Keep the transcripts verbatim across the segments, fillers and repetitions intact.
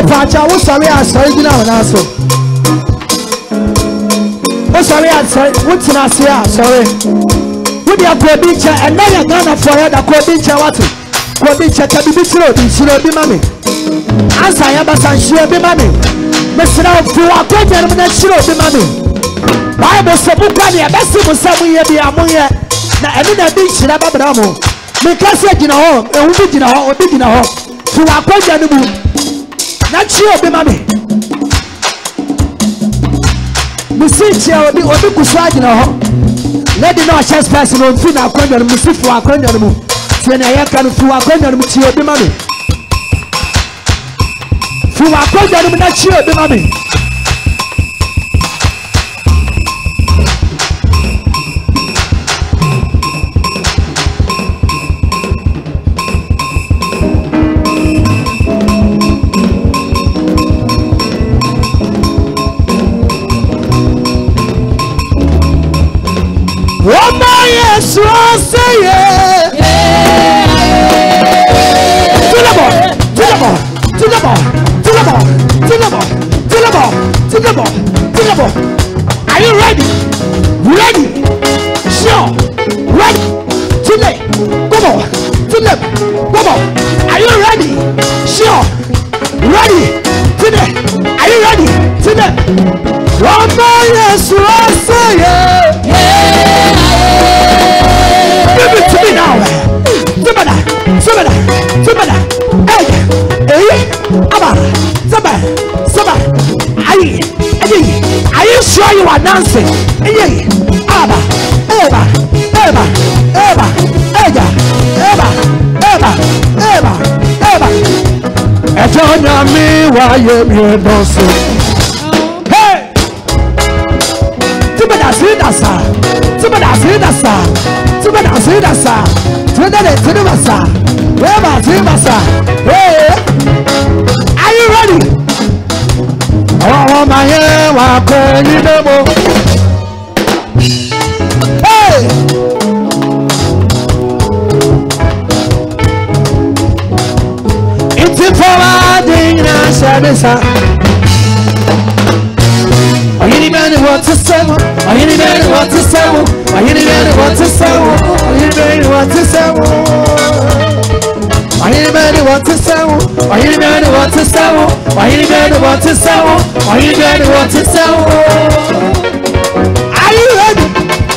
Pacha, what's sorry? I saw you now, also. What's sorry? I saw what's in us here? Sorry. With your Quabicha and now you're gonna for the Quabicha. What? Quabicha can be slow, be money. As I am a son, she'll be money. Mister for our quarter, but she'll be money. Bible so book on your best of some year be among you. Now, I didn't beach in a babramo. Because you're in a home, and we did in a home, big in a home. To our quarter, not sure be money. We see you be what you could swag in a home. Let the no chance person on food our quarter, and we see for our quarter. When I can for our quarter, to be money. For our quarter, not sure be money. Oh my yes, I say yeah. To the ball, to the ball, to the ball, to the ball, to the ball, to the ball, to the ball, to the ball. Are you ready? Ready? Sure. Ready? Today. Come on. To them. Come on. Are you ready? Sure. Ready? Today. Are you ready? Today. Oh my yes, I say yeah. Give it to me now. Zubada, Zubada, Zubada. Hey, hey, Abba, Zaba, Zaba. Aye, aye. Are you sure you are dancing? Aye, Abba, Eva, Eva, Eva, Eva, Eva, Eva, Eva, Eva. I don't know me why you're dancing. Hey, Zubada, Zubada, Zubada, Zubada. Zubada, Zubada, Zubada, Zubada, Zubada, Zubada. Hey, are you ready? Oh my God, what can you do? Hey, it's a forwarding answer. Are you anybody want to sell? Are you anybody want to sell? Are you anybody want to sell? Are you anybody want to sell? Are you anybody want to sell? Are you anybody want to sell? Are you anybody want to sell? Are you anybody want to sell? Are you ready?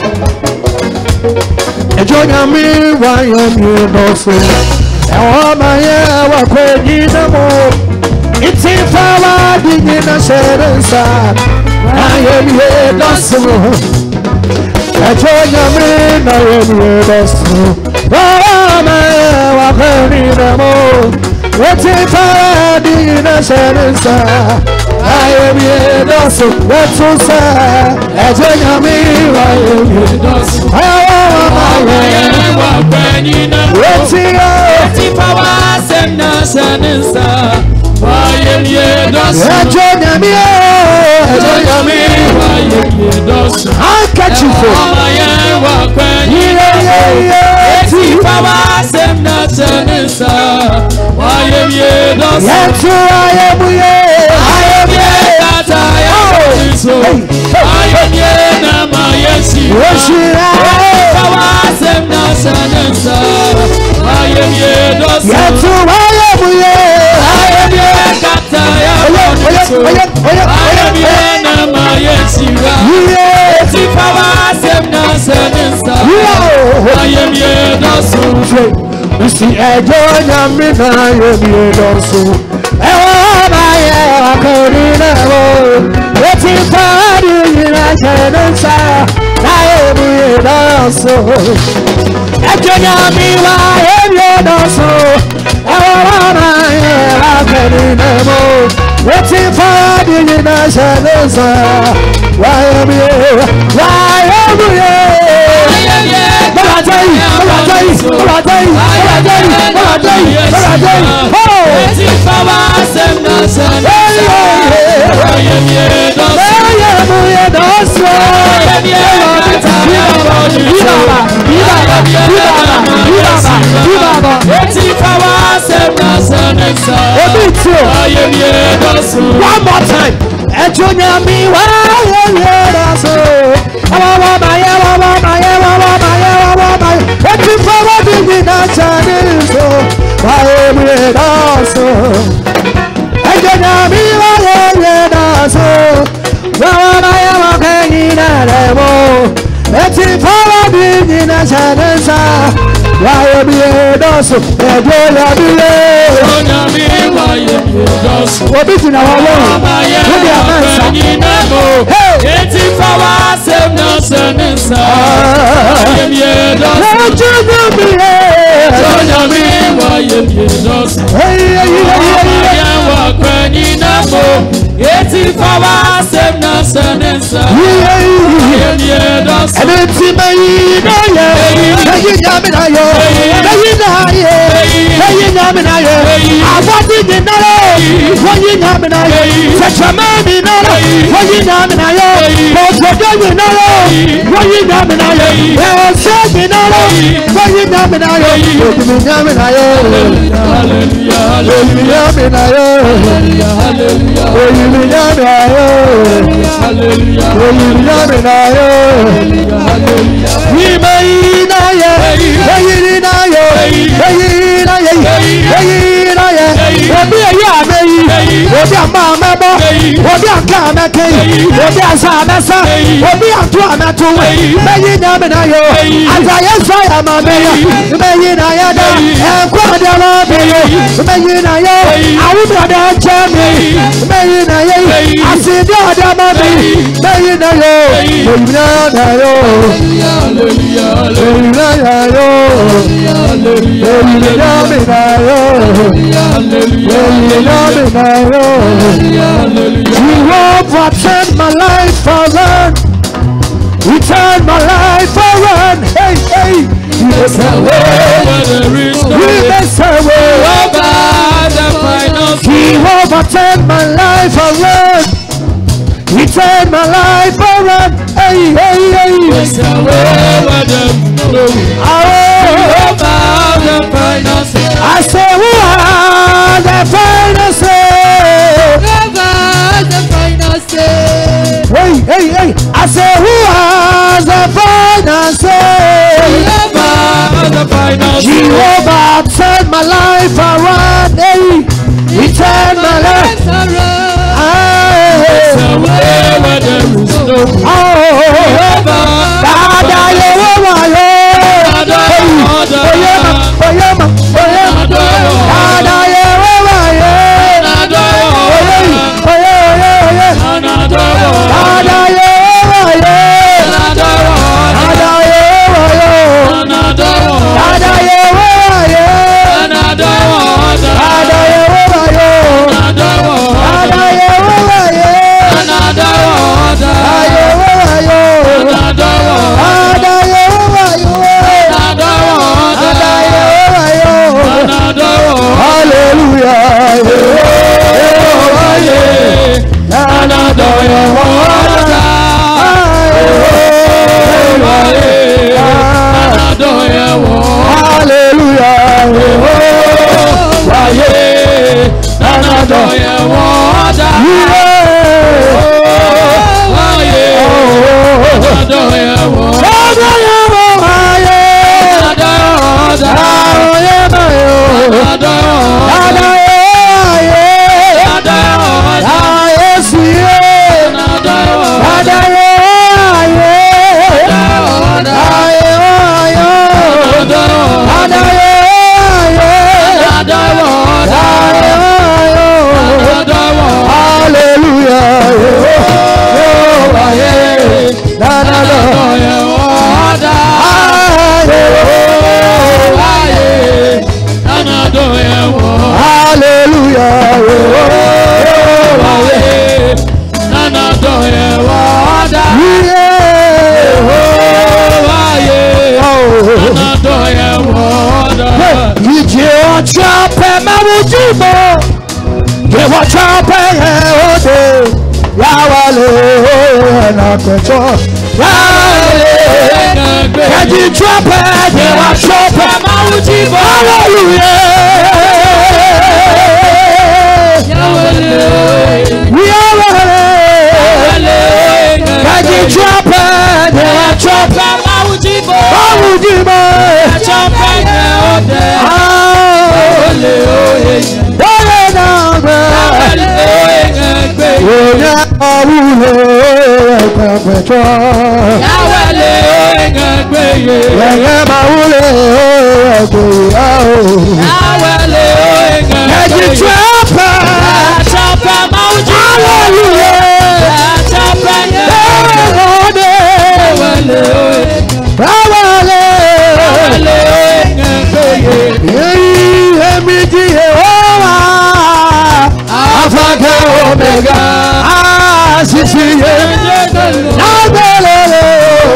Enjoy me while you're bossy. And my hair, what could you do? It's in power, digging a shed inside. I am here, that's all. I join your man, I am here, that's all. Oh, man, I'm burning them all. It's in power, digging a shed inside. I am here, that's all. That's so sad. I join your man, I am here, that's all. Oh, man, I'm burning them all. It's in power, send us an inside. Why am you does? I join me. I join me. Why am you does? I'll catch you for. I am walking. Yeah, yeah, yeah. It's power, same nothing inside. Why am you does? Yes, I am. I am that I am. So I am here now. My yes, you are. Power, same nothing inside. Why am you does? Yes, I am. I am here now, my yes, you are. It's if I was him, I am here, no so. You see, I don't me, I am here, no so. Oh, my, I couldn't know. It's if I didn't, I can't I am here, no so. I don't me, I am here, no so. Oh, my, I couldn't know. What's in for the national? Why am you? Why am you? But I tell you, but I tell you, but I tell you, but I tell you, but I tell you, but I tell you. Oh, what's in for the national? Why am you? Why am you? That's why. Ibaba, Ibaba, Ibaba, Ibaba, Ibaba. What's in for the national? I am you. One more time. Ejonya mi wa yedaso. Awa ma ye wa ma ye wa ma ye wa ma ye. Eti fọwọ́ di mi na chani so. Wa yedaso. Ejonya mi wa yedaso. Awa ma ye wa kenyi na lebo. Eti fọwọ́ di mi na chani so. Wa yedaso. Ejonya mi ye. Ejonya mi wa yedaso. Obi tina wa wo. Obi amansa. Eti fawa sem no sensa. Ejonya mi ye. Ejonya mi wa yedaso. Hey hey hey. Wa kwenyi namo. Eti fawa sem no sensa. Yedaso. Eti meyi na ye. Meyi nyami na yo. Meyi na ye. Meyi nyami na ye. Abadi ni na yo. Meyi nyami na ye. Sechama ni na yo. Meyi nyami na yo. Mojodo ni na yo. Meyi nyami na ye. Ese ni na yo. Meyi nyami na yo. Meyi nyami na yo. Hallelujah, hallelujah, hallelujah, hallelujah. Meyi nyami na yo. Hallelujah, meyi nyami na yo. Hallelujah. Meyi na ye. Meyi na yo. Meyi na ye. Meyi na ye. Obi eya meyi. Obi ama amebo. Obi aka ameke. Obi asa amesa. Obi atu ametu. Meyi nyami na yo. Azaye so ya mameya. Meyi na ye da. Ekwa de la beyo. Meyi na yo. Awu brada chemi. Meyi na ye. Asidi ada mami. Meyi na yo. Meyi na yo. Hallelujah, hallelujah, hallelujah, Jehovah turned my life around. He turned my life around. Hey, hey. He makes a way where there is no way. He makes a way over the final. Jehovah turned my life around. He turned my life around. Hey, hey, hey. He makes a way where there is no way. Over the final. I say, who are the final say? Over the final say. Hey, hey, hey. I say, who are the final say? Over the final say. Jehovah turned my life around. Hey, he turned my life around. It's a way where there is no way. Oh, Dada, you are my Oyema, Oyema, Oyema, Dada, you are my Dada, Oye, Oye, Oye, Dada, you are my Dada, Dada, you are my Dada, you are my Dada, Dada, you are my Dada, you are Hallelujah. Enya awule kwekwecho. Yawale engagbeye. Enya awule kwekwecho. Yawale engagbeye. Ejichapa. Chapa mauji. Hallelujah. Chapa ye. Yawale. Yawale. Yawale engagbeye. Yei emiji Yehovah. Alpha Omega. Ah, sisi ye. Nabelele.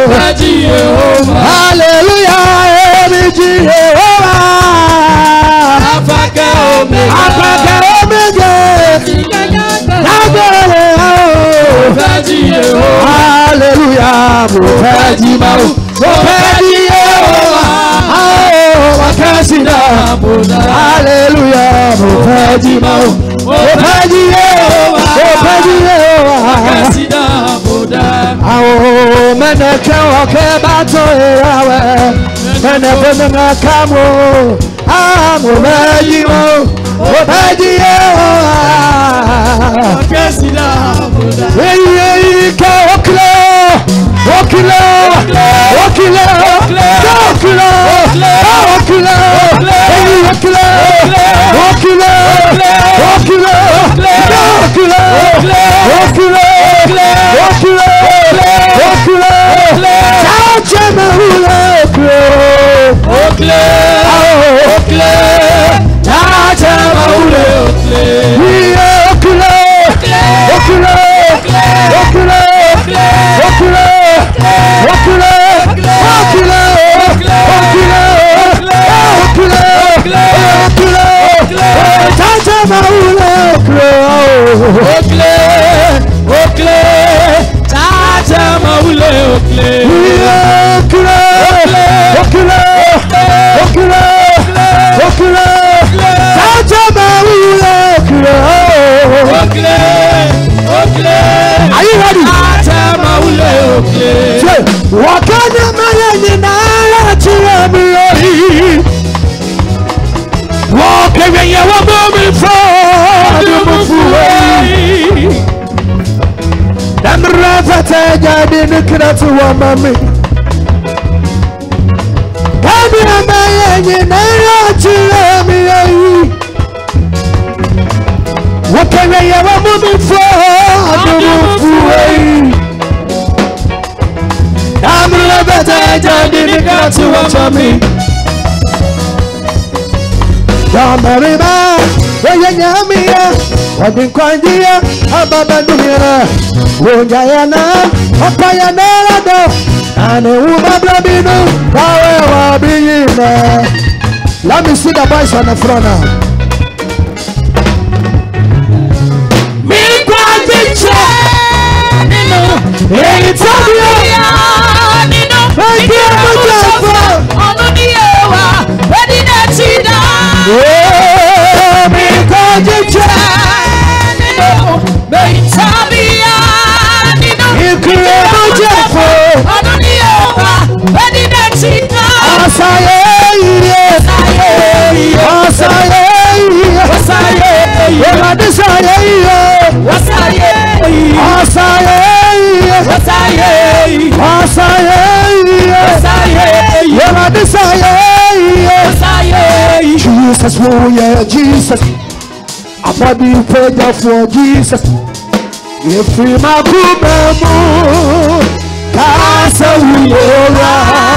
Hallelujah. Emiji Yehovah. Alpha Omega. Alpha Omega. Nabelele. Hallelujah. Mufaji mau. Mufaji Yehovah. Oh, wakasina. Hallelujah. Mufaji mau. Mufaji Yehovah. Mufaji Yehovah. Wakasina boda. Oh, meneke wakebato erawe. Meneke menakamo. Ah, mufaji mau. Mufaji Yehovah. Wakasina boda. Hey, hey, ka oklo. Oklo. Oklo. Oklo. Oklo. Hey, oklo. Oklo. Oklo. Oklo. Oklo. Oklo. Oklo. Chama hula oklo. Okle. Okle. Chama hula okle. Oklo. Oklo. Oklo. Oklo. Oklo. Oklo. Okle, okle, chacha maule okle. Okle, okle, okle, okle, chacha maule okle. Okle, okle. Are you ready? Chacha maule okle. Wakanya mayani na chirami. Walk away, you are moving forward. Them rafata jadi nikra tu wamami. Kami amaya nyina chirami. Walk away, you are moving forward. Them rafata jadi nikra tu wamami. Yamarima, Wayanyamia, Wadinquandia, Ababandumira, Wonyayana, Opayanado, and a woman Blabino, Power Bina. Let me see the voice on the front now. Milquandicha, it's oh, me call you Nino, me Tabia, Nino, you create Jeffo, Adonia, ready that she does. Asaye, Asaye, Asaye, what Asaye, Asaye, Asaye, Asaye, Asaye, Asaye, what Asaye. Jesus, oh yeah, Jesus. A body prayer for Jesus. If we ma kumemu, kasa uyora.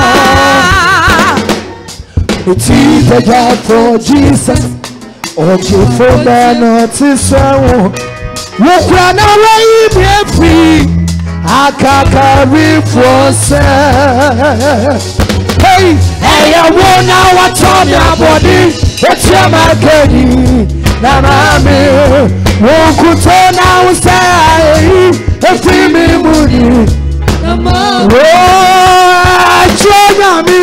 It's either God for Jesus or for man or Tisao. Walk run away, be free. I can't carry for say. Hey, hey, I want now what's on your body. It's your marketing. Namame, won't you turn outside? If you me moody, oh, join me.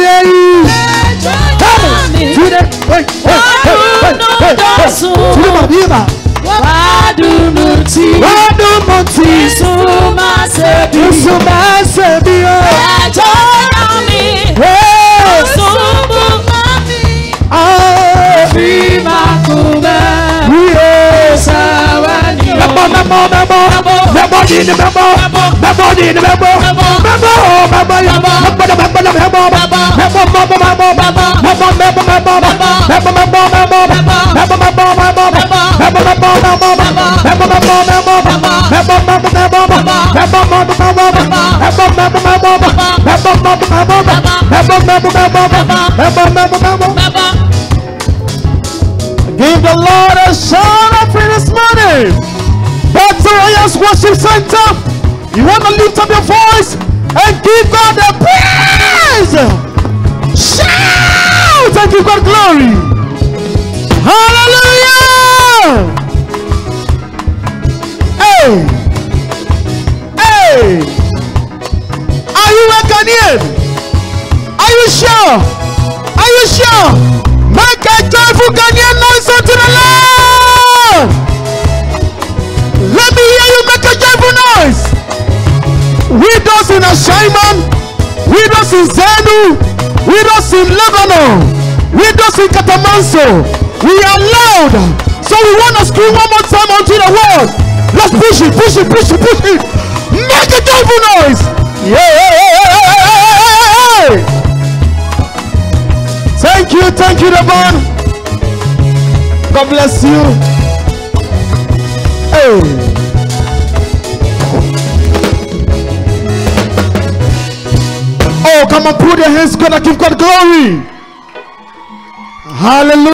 Today, wait, wait, wait, wait, Wadunuti, Wadunuti, Suma Sebi, Suma Sebi, Joyami, Sumu Mami, Ah, Fima Kuba, Sawani, memo, memo, memo, in the memo, memo, in the memo, memo, memo, memo, memo, memo, memo, memo, memo, memo, give the Lord a shout up in this morning. Victorious Worship Center. You want to lift up your voice and give God the praise. Shout and give God glory. Hallelujah. Hey. Hey. Are you a Ghanaian? Are you sure? Are you sure? Make a joyful Ghanaian noise unto the Lord. Let me hear you make a joyful noise. Widows in Ashaiman, widows in Zenu, widows in Lebanon, widows in Katamanso. We are loud, so we want to scream one more time unto the world. Let's push it, push it, push it, push it. Make a joyful noise. Yeah. Thank you, thank you, Devon. God bless you. Hey. Oh, come on, put your hands together, give God glory. Hallelujah.